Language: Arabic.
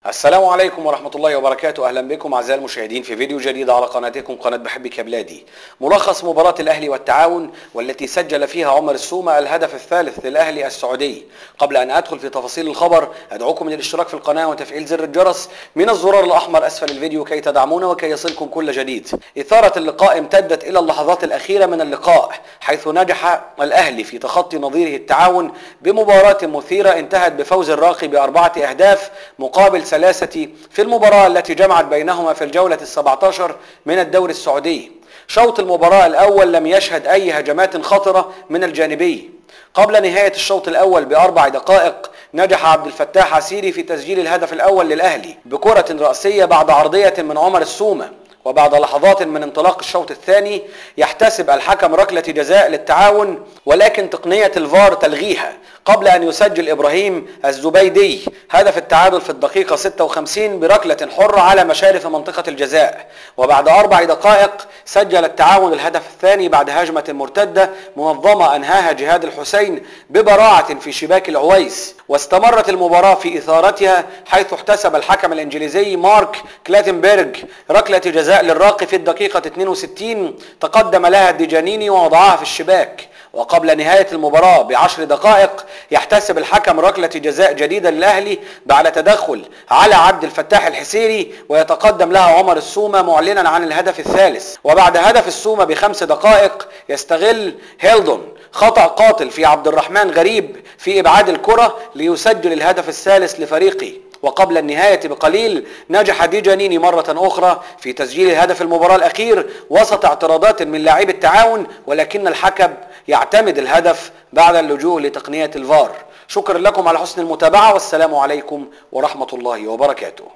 السلام عليكم ورحمة الله وبركاته. أهلا بكم أعزائي المشاهدين في فيديو جديد على قناتكم قناة بحبك يا بلادي. ملخص مباراة الأهلي والتعاون والتي سجل فيها عمر السومة الهدف الثالث للأهلي السعودي. قبل أن أدخل في تفاصيل الخبر أدعوكم من الاشتراك في القناة وتفعيل زر الجرس من الزرار الأحمر أسفل الفيديو كي تدعمونا وكي يصلكم كل جديد. إثارة اللقاء امتدت إلى اللحظات الأخيرة من اللقاء، حيث نجح الأهلي في تخطي نظيره التعاون بمباراة مثيرة انتهت بفوز الراقي ب4 أهداف مقابل 3 في المباراة التي جمعت بينهما في الجولة ال17 من الدوري السعودي. شوط المباراة الأول لم يشهد أي هجمات خطرة من الجانبي. قبل نهاية الشوط الأول ب4 دقائق نجح عبد الفتاح عسيري في تسجيل الهدف الأول للأهلي بكرة رأسية بعد عرضية من عمر السومة. وبعد لحظات من انطلاق الشوط الثاني يحتسب الحكم ركلة جزاء للتعاون، ولكن تقنية الفار تلغيها قبل أن يسجل إبراهيم الزبيدي هدف التعادل في الدقيقة 56 بركلة حرة على مشارف منطقة الجزاء. وبعد 4 دقائق سجل التعاون الهدف الثاني بعد هجمة مرتدة منظمة أنهاها جهاد الحسين ببراعة في شباك العويس. واستمرت المباراة في إثارتها، حيث احتسب الحكم الإنجليزي مارك كلاتنبرغ ركلة جزاء للراقي في الدقيقة 62 تقدم لها الديجانيني ووضعها في الشباك. وقبل نهاية المباراة ب10 دقائق يحتسب الحكم ركلة جزاء جديدة للأهلي بعد تدخل على عبد الفتاح الحسيري، ويتقدم لها عمر السومة معلنا عن الهدف الثالث. وبعد هدف السومة ب5 دقائق يستغل هيلدون خطأ قاتل في عبد الرحمن غريب في إبعاد الكرة ليسجل الهدف الثالث لفريقه. وقبل النهاية بقليل نجح ديجانيني مرة أخرى في تسجيل هدف المباراة الأخير وسط اعتراضات من لاعبي التعاون، ولكن الحكم يعتمد الهدف بعد اللجوء لتقنية الفار. شكرا لكم على حسن المتابعة، والسلام عليكم ورحمة الله وبركاته.